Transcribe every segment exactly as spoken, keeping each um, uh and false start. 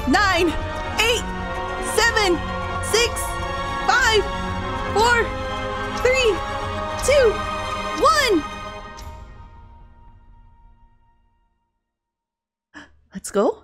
nine, eight, seven, six, five, four, three, two, one. Let's go.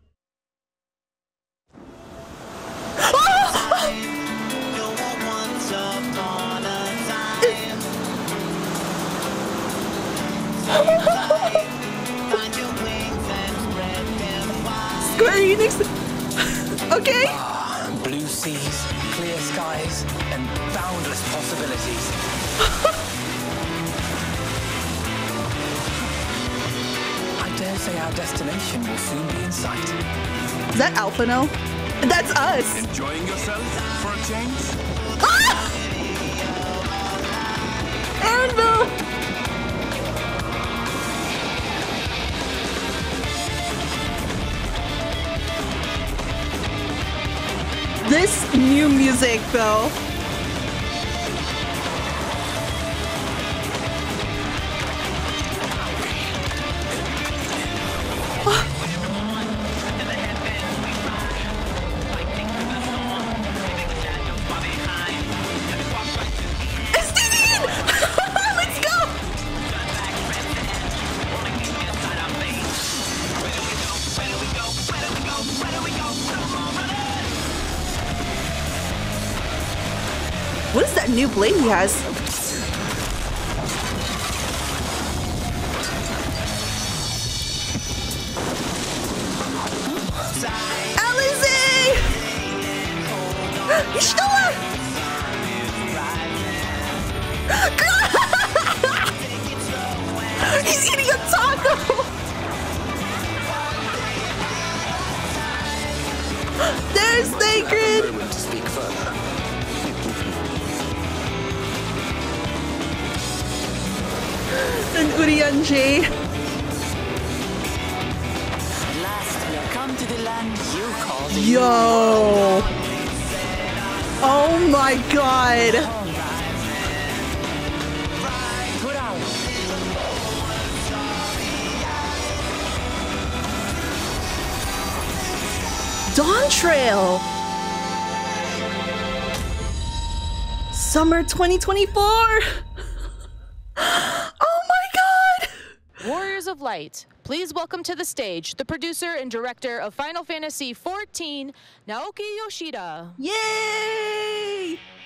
Square Enix. Okay. Ah, blue seas, clear skies, and boundless possibilities. I dare say our destination will soon be in sight. Is that Alphino? That's us. Enjoying yourself for a change? Ah! Anvil! This new music, though. What is that new blade he has? Alizé! He's still alive! He's eating a taco! There's Sacred! Moment to speak further. And Urianger. At last, we have come to the land you call the Yo! Oh my god! Put out. Dawn Trail! Summer twenty twenty-four! Oh my god! Warriors of Light, please welcome to the stage the producer and director of Final Fantasy fourteen, Naoki Yoshida. Yay!